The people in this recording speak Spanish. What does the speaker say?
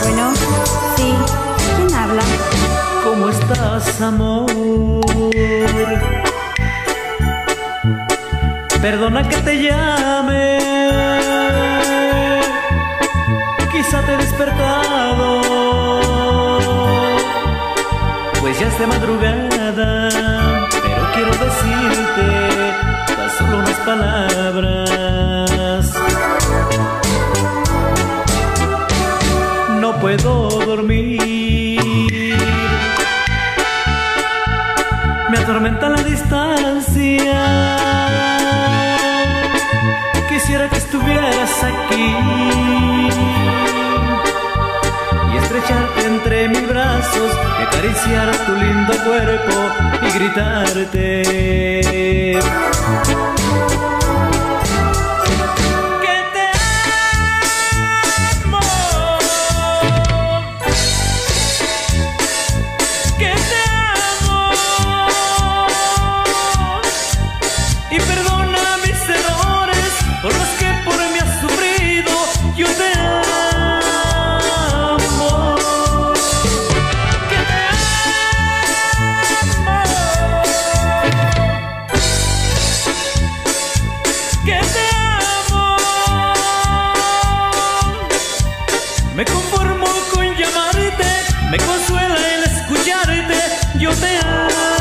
Bueno, sí, ¿quién habla? ¿Cómo estás, amor? Perdona que te llame, quizá te he despertado, pues ya es de madrugada, pero quiero decirte tan solo unas palabras. No puedo dormir, me atormenta la distancia. Quisiera que estuvieras aquí y estrecharte entre mis brazos, y acariciar tu lindo cuerpo y gritarte que te amo, que te amo, y perdona mis errores por los que por mí has sufrido. Yo te amo, que te amo, que te amo. Me conformo con llamarte, me consuela el escucharte. Yo te amo.